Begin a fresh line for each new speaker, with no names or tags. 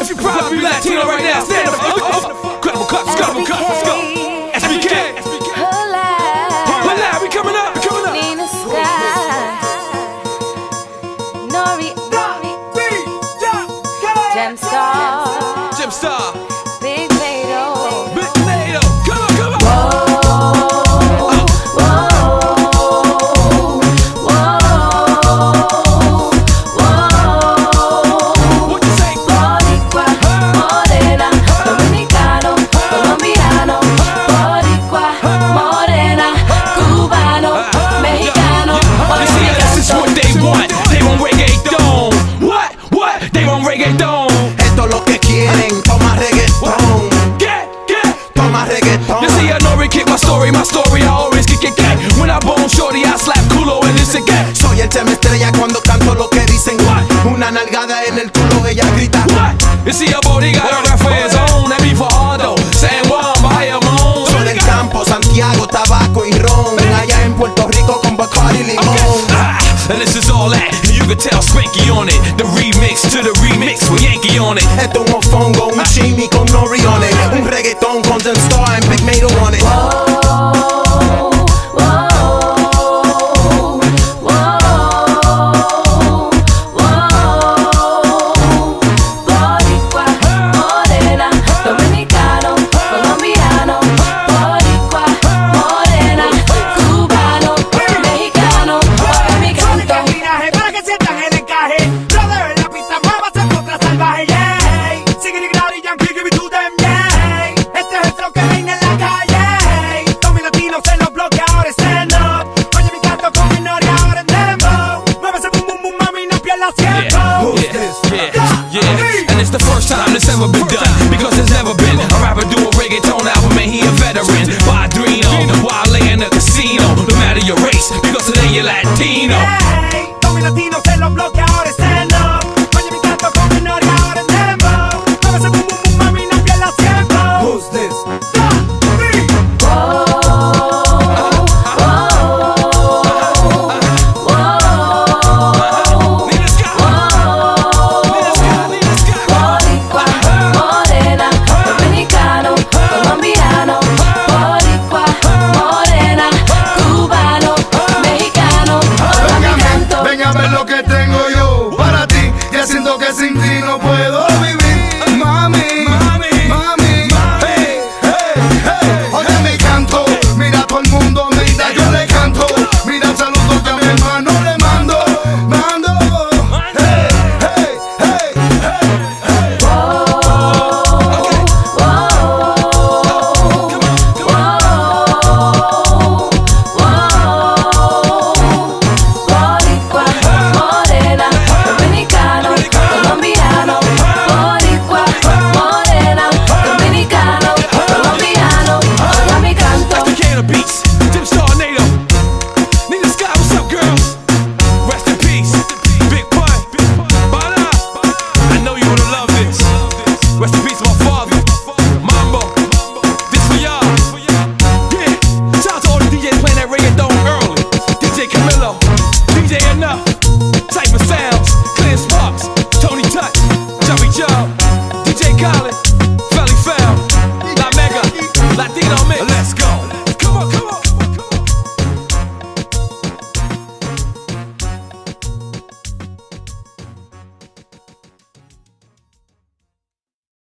If you proud to be Latino right now, stand up. Incredible cuts, incredible cuts, let's go. SBK. Hola, we coming up, we coming up.
Nina Sky, Nori, Gemstar,
Gemstar,
Big Mato,
Big Mato. Come on, come on. What you say?
Boricua, morena, dominicano, colombiano, Boricua, morena, cubano, mexicano.
You see, this is what they want. They want reggaeton. What? They want reggaeton.
Esto es lo que quieren, toma reggaetón.
Get.
Toma reggaetón.
You see, I know kick my story, I always kick it. When I bone shorty, I slap culo and this again.
Soy el tema estrella cuando canto lo que dicen. Una nalgada en el culo, ella grita.
You see, a body got a rap for his own. That be for Aldo, San Juan, Bayamón.
Soy del campo, Santiago, tabaco y ron. Allá en Puerto Rico con Bacardi y limón.
And this is all that, and you can tell Spanky on it. The remix to the remix with Yankee on it.
Esto es un mofongo, un chimi con Nori on it. Un reggaetón con Gemstar and Big Mato on it.
Boricua, morena, dominicano, colombiano, Boricua, morena, cubano, mexicano. Mi canto.
Para que sientan el encaje. Brother, en la pista muévase contra salvaje, yeah. Sigue y Yankee, give it to them, yeah. Este es el flow que reina en la calle. Tommy Latinos en los bloques, ahora stand up. Oye mi canto con mi Nori, ahora en dembow. Muévese boom boom boom, mami, no pierdas tiempo.
Yeah. And it's the first time it's ever been done, because there's never been